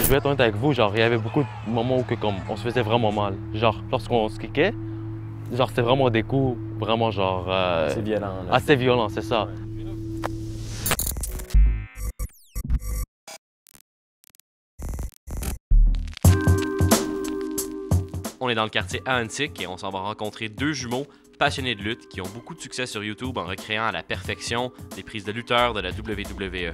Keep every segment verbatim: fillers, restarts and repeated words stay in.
je vais être honnête avec vous, genre, il y avait beaucoup de moments où que, comme, on se faisait vraiment mal. Genre, lorsqu'on se kickait, genre, c'était vraiment des coups, vraiment, genre... Euh, c'est violent, là. Assez violent, c'est ça. Ouais. On est dans le quartier Ahuntsic et on s'en va rencontrer deux jumeaux passionnés de lutte qui ont beaucoup de succès sur YouTube en recréant à la perfection des prises de lutteurs de la W W E.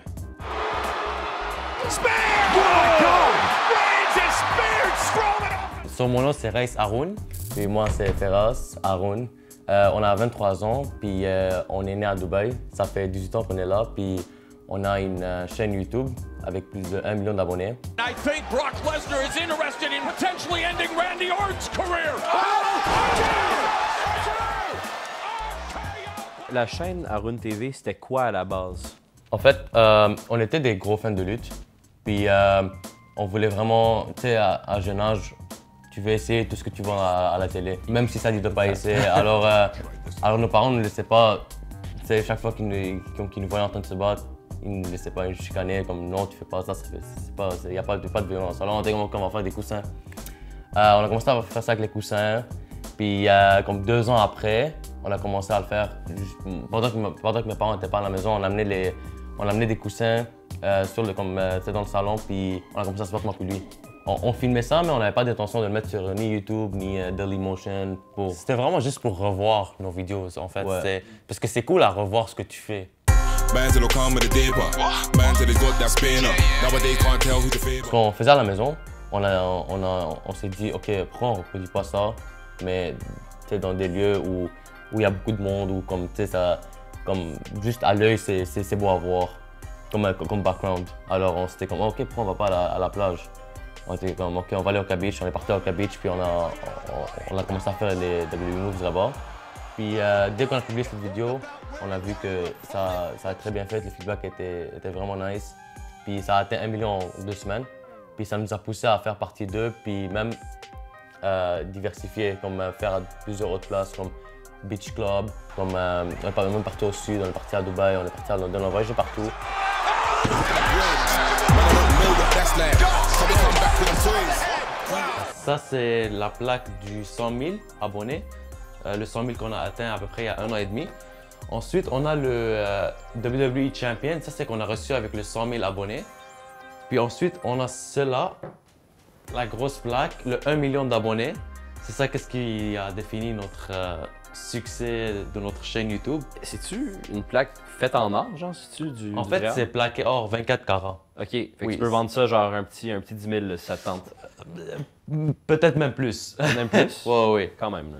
So, mon nom c'est Reis Haroun, puis moi c'est Ferraz Haroun. Euh, on a vingt-trois ans, puis euh, on est né à Dubaï. Ça fait dix-huit ans qu'on est là, puis on a une euh, chaîne YouTube avec plus de un million d'abonnés. I think Brock Lesnar is interested in potentially ending Randy Orton's career. La chaîne Haroun T V, c'était quoi à la base? En fait, euh, on était des gros fans de lutte, puis euh, on voulait vraiment, tu sais, à, à jeune âge, tu veux essayer tout ce que tu vois à, à la télé, même si ça dit de pas essayer. Alors, euh, alors nos parents ne nous laissaient pas, tu sais, chaque fois qu'ils nous, qu'ils nous voyaient en train de se battre, ils ne nous laissaient pas nous chicaner, comme non, tu fais pas ça, il n'y a pas, pas de violence. Alors on était comme, on va faire des coussins. Euh, on a commencé à faire ça avec les coussins, puis euh, comme deux ans après, on a commencé à le faire. Pendant que, pendant que mes parents n'étaient pas à la maison, on amenait, les, on amenait des coussins euh, sur le, comme, euh, dans le salon, puis on a commencé à se battre, moi puis lui. On, on filmait ça, mais on n'avait pas d'intention de le mettre sur ni YouTube, ni euh, Dailymotion. Pour... C'était vraiment juste pour revoir nos vidéos, en fait. Ouais. Parce que c'est cool à revoir ce que tu fais. Parce qu'on faisait à la maison, on, a, on, a, on s'est dit, OK, pourquoi on ne reproduit pas ça, mais dans des lieux où où il y a beaucoup de monde, ou comme, tu sais, ça, comme, juste à l'œil, c'est beau à voir, comme, comme background. Alors on s'était comme, OK, pourquoi on va pas à la, à la plage? On était comme, OK, on va aller au Oka Beach, on est parti au Oka Beach, puis on a, on, on a commencé à faire les W Moves là-bas. Puis euh, dès qu'on a publié cette vidéo, on a vu que ça, ça a très bien fait, le feedback était, était vraiment nice. Puis ça a atteint un million en deux semaines. Puis ça nous a poussé à faire partie d'eux, puis même euh, diversifier, comme faire à plusieurs autres places, comme Beach Club, comme euh, on est même parti au sud, on est parti à Dubaï, on est parti à London, on a voyagé partout. Ça, c'est la plaque du cent mille abonnés, euh, le cent mille qu'on a atteint à peu près il y a un an et demi. Ensuite, on a le euh, W W E Champion, ça c'est qu'on a reçu avec le cent mille abonnés. Puis ensuite, on a cela, la grosse plaque, le un million d'abonnés. C'est ça qu'est-ce qui a défini notre euh, succès de notre chaîne YouTube. C'est-tu une plaque faite en or, genre? C'est-tu du En du fait, c'est plaqué or vingt-quatre carats. OK, fait que oui. Tu peux vendre ça genre un petit, un petit dix mille, là, si ça te tente. Peut-être même plus. Même plus? Ouais, oui. Quand même, là.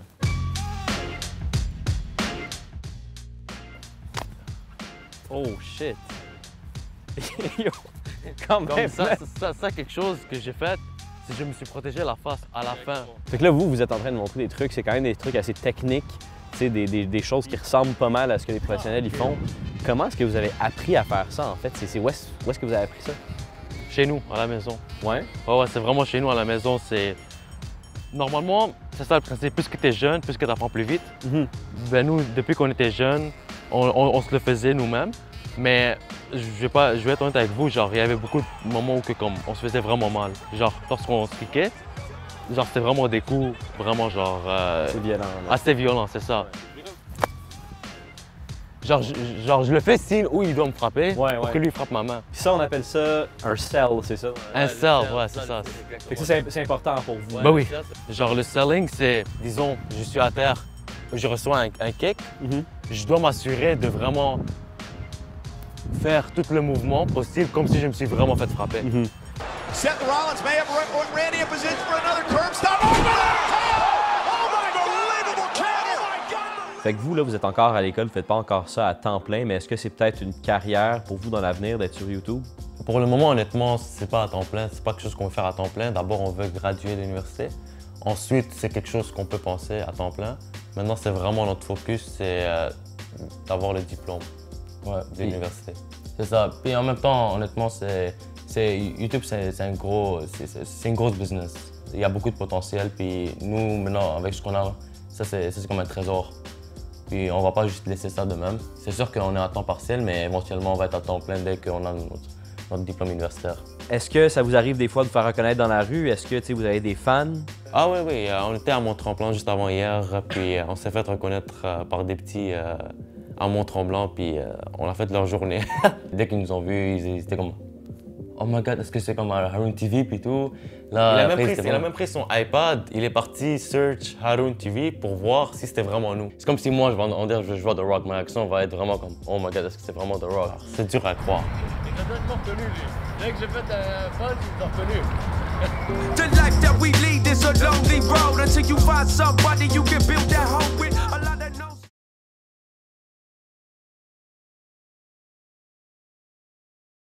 Oh, shit! Quand même! Comme ça, ça, ça, ça, quelque chose que j'ai fait, c'est que je me suis protégé la face à la fin. Fait que là, vous, vous êtes en train de montrer des trucs, c'est quand même des trucs assez techniques, des, des, des choses qui ressemblent pas mal à ce que les professionnels ils font. Comment est-ce que vous avez appris à faire ça, en fait? C'est où est-ce est que vous avez appris ça? Chez nous, à la maison. Ouais? Ouais, ouais, c'est vraiment chez nous, à la maison. C'est Normalement, c'est ça le principe. Plus que tu es jeune, plus que tu apprends plus vite. Mm-hmm. Ben nous, depuis qu'on était jeunes, on, on, on se le faisait nous-mêmes. Mais je vais, pas, je vais être honnête avec vous, genre, il y avait beaucoup de moments où que, comme, on se faisait vraiment mal. Genre, lorsqu'on se kickait, genre, c'était vraiment des coups, vraiment, genre... Euh, c'est violent. Là. Assez violent, c'est ça. Genre je, genre, je le fais signe où il doit me frapper, ouais, pour ouais. que lui frappe ma main. Puis ça, on appelle ça un sell, c'est ça? Un sell, ouais, c'est ça. Fait que ça, c'est important pour vous. Ben oui. Genre, le selling, c'est, disons, je suis à terre, je reçois un, un kick, Mm-hmm. je dois m'assurer de vraiment faire tout le mouvement possible, comme si je me suis vraiment fait frapper. Mm-hmm. Seth Rollins may have put Randy in position for another curb stop. Oh my unbelievable counter! Oh my God! Fait que vous, là, vous êtes encore à l'école, vous faites pas encore ça à temps plein, mais est-ce que c'est peut-être une carrière pour vous dans l'avenir d'être sur YouTube? Pour le moment, honnêtement, c'est pas à temps plein, c'est pas quelque chose qu'on veut faire à temps plein. D'abord, on veut graduer de l'université. Ensuite, c'est quelque chose qu'on peut penser à temps plein. Maintenant, c'est vraiment notre focus, c'est euh, d'avoir le diplôme ouais, de l'université. C'est ça. Puis en même temps, honnêtement, c'est YouTube, c'est un gros, c'est une grosse business. Il y a beaucoup de potentiel. Puis nous, maintenant, avec ce qu'on a, ça c'est comme un trésor. Puis on va pas juste laisser ça de même. C'est sûr qu'on est à temps partiel, mais éventuellement, on va être à temps plein dès qu'on a notre, notre diplôme universitaire. Est-ce que ça vous arrive des fois de vous faire reconnaître dans la rue? Est-ce que tu sais, vous avez des fans? Ah oui, oui, euh, on était à Mont-Tremblant juste avant hier, puis euh, on s'est fait reconnaître euh, par des petits euh, à Mont-Tremblant, puis euh, on a fait leur journée. Dès qu'ils nous ont vus, ils, ils étaient comme « Oh my God, est-ce que c'est comme Haroon T V? » puis tout. Là, il, a après, même pris, il a même pris son iPad, il est parti search Haroon T V pour voir si c'était vraiment nous. C'est comme si moi, je vais en dire je vois The Rock, ma action va être vraiment comme « Oh my God, est-ce que c'est vraiment The Rock? » C'est dur à croire. Il a complètement reconnu, lui. Dès que j'ai fait un buzz, il t'a reconnu. The life that we lead is a lonely road until you find somebody you can build that home with.